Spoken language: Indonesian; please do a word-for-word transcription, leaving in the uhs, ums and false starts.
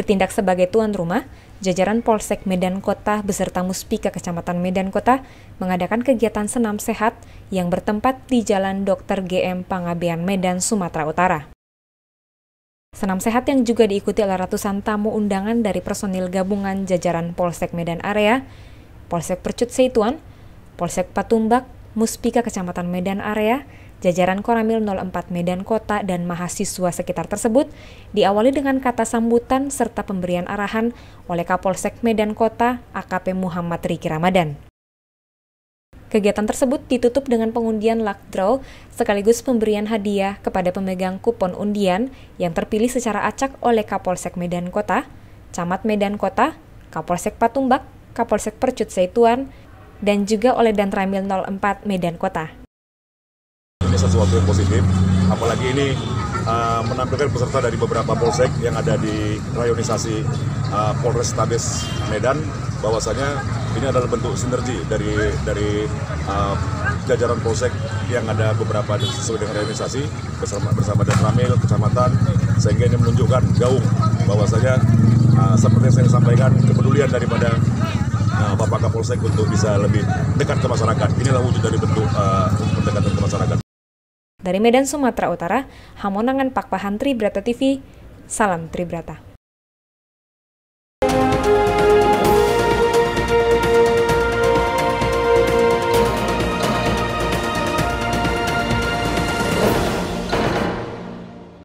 Bertindak sebagai tuan rumah, jajaran Polsek Medan Kota beserta Muspika Kecamatan Medan Kota mengadakan kegiatan senam sehat yang bertempat di Jalan Dokter G M Pangabean Medan, Sumatera Utara. Senam sehat yang juga diikuti oleh ratusan tamu undangan dari personil gabungan jajaran Polsek Medan Area, Polsek Percut Seituan, Polsek Patumbak, Muspika Kecamatan Medan Area, jajaran Koramil nol empat Medan Kota dan mahasiswa sekitar tersebut diawali dengan kata sambutan serta pemberian arahan oleh Kapolsek Medan Kota A K P Muhammad Riki Ramadan. Kegiatan tersebut ditutup dengan pengundian luck draw sekaligus pemberian hadiah kepada pemegang kupon undian yang terpilih secara acak oleh Kapolsek Medan Kota, Camat Medan Kota, Kapolsek Patumbak, Kapolsek Percut Seituan, dan juga oleh Danramil nol empat Medan Kota. Ini sesuatu yang positif, apalagi ini uh, menampilkan peserta dari beberapa polsek yang ada di rayonisasi uh, Polrestabes Medan, bahwasanya ini adalah bentuk sinergi dari dari uh, jajaran polsek yang ada beberapa sesuai dengan rayonisasi bersama bersama Danramil kecamatan, sehingga ini menunjukkan gaung bahwasanya uh, seperti yang saya sampaikan, kepedulian daripada uh, Bapak Kapolsek untuk bisa lebih dekat ke masyarakat. Inilah wujud dari bentuk uh, pendekatan ke masyarakat. Dari Medan, Sumatera Utara, Hamonangan Pakpahan Tribrata T V, salam Tribrata.